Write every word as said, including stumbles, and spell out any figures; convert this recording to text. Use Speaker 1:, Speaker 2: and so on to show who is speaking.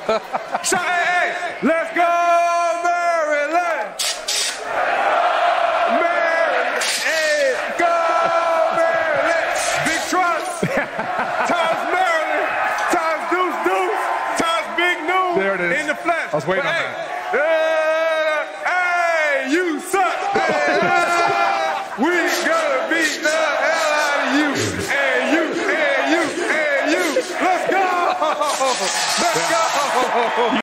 Speaker 1: Shout, hey, hey, let's go, Maryland. Maryland, hey, go, Maryland. Big Truss, times Maryland, times Deuce Deuce, times Big Noon.
Speaker 2: There it is.
Speaker 1: In the flesh.
Speaker 2: I was waiting
Speaker 1: but,
Speaker 2: on
Speaker 1: hey,
Speaker 2: that.
Speaker 1: Uh, hey, you suck. Hey, uh, we gonna beat the hell out of you. And you, and you, and you. Let's go. Let's go.